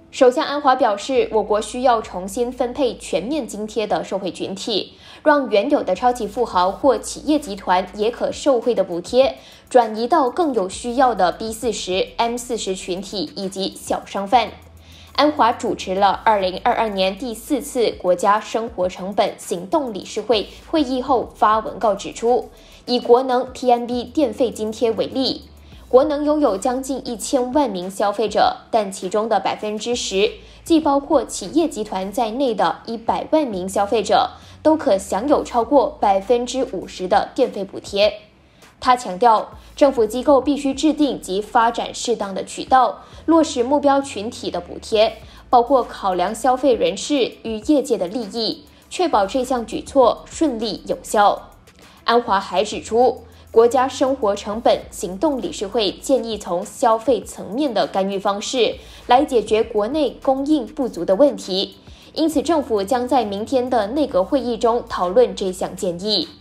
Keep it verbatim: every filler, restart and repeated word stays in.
首相安华表示，我国需要重新分配全面津贴的受惠群体，让原有的超级富豪或企业集团也可受惠的补贴，转移到更有需要的 B 四十、M 四十群体以及小商贩。安华主持了二零二二年第四次国家生活成本行动理事会会议后发文告指出，以国能 T M B 电费津贴为例，国能拥有将近一千万名消费者，但其中的百分之十，既包括企业集团在内的一百万名消费者，都可享有超过百分之五十的电费补贴。他强调，政府机构必须制定及发展适当的渠道，落实目标群体的补贴，包括考量消费人士与业界的利益，确保这项举措顺利有效。安华还指出，国家生活成本行动理事会建议从消费层面的干预方式来解决国内供应不足的问题，因此政府将在明天的内阁会议中讨论这项建议。